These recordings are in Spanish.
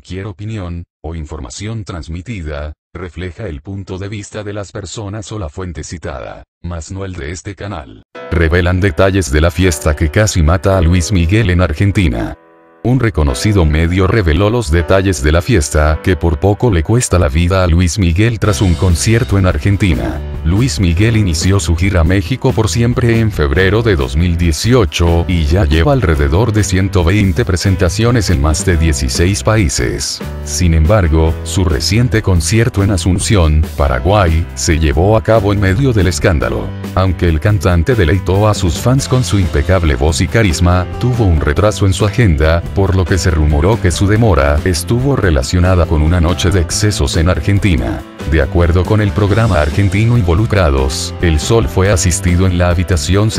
Cualquier opinión, o información transmitida, refleja el punto de vista de las personas o la fuente citada, mas no el de este canal. Revelan detalles de la fiesta que casi mata a Luis Miguel en Argentina. Un reconocido medio reveló los detalles de la fiesta que por poco le cuesta la vida a Luis Miguel tras un concierto en Argentina. Luis Miguel inició su gira México por siempre en febrero de 2018 y ya lleva alrededor de 120 presentaciones en más de 16 países. Sin embargo, su reciente concierto en Asunción, Paraguay, se llevó a cabo en medio del escándalo. Aunque el cantante deleitó a sus fans con su impecable voz y carisma, tuvo un retraso en su agenda, por lo que se rumoró que su demora estuvo relacionada con una noche de excesos en Argentina. De acuerdo con el programa argentino Involucrados, el Sol fue asistido en la habitación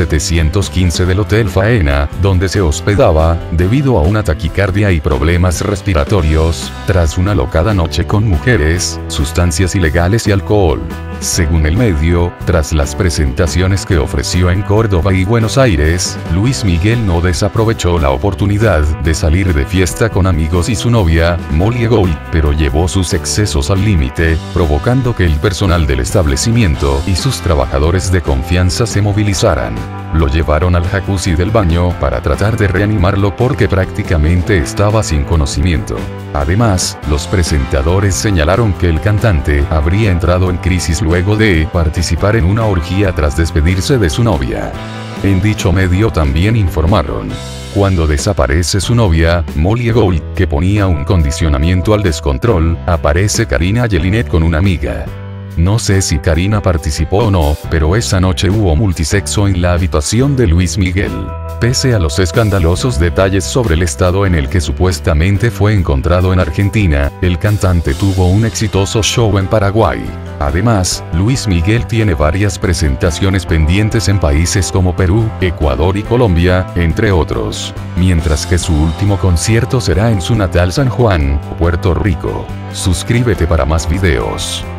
715 del Hotel Faena, donde se hospedaba, debido a una taquicardia y problemas respiratorios, tras una locada noche con mujeres, sustancias ilegales y alcohol. Según el medio, tras las presentaciones que ofreció en Córdoba y Buenos Aires, Luis Miguel no desaprovechó la oportunidad de salir de fiesta con amigos y su novia, Molly Gold, pero llevó sus excesos al límite, provocando que el personal del establecimiento y sus trabajadores de confianza se movilizaran. Lo llevaron al jacuzzi del baño para tratar de reanimarlo porque prácticamente estaba sin conocimiento. Además, los presentadores señalaron que el cantante habría entrado en crisis luego de participar en una orgía tras despedirse de su novia. En dicho medio también informaron: cuando desaparece su novia, Molly Gold, que ponía un condicionamiento al descontrol, aparece Karina Jelinek con una amiga. No sé si Karina participó o no, pero esa noche hubo multisexo en la habitación de Luis Miguel. Pese a los escandalosos detalles sobre el estado en el que supuestamente fue encontrado en Argentina, el cantante tuvo un exitoso show en Paraguay. Además, Luis Miguel tiene varias presentaciones pendientes en países como Perú, Ecuador y Colombia, entre otros. Mientras que su último concierto será en su natal San Juan, Puerto Rico. Suscríbete para más videos.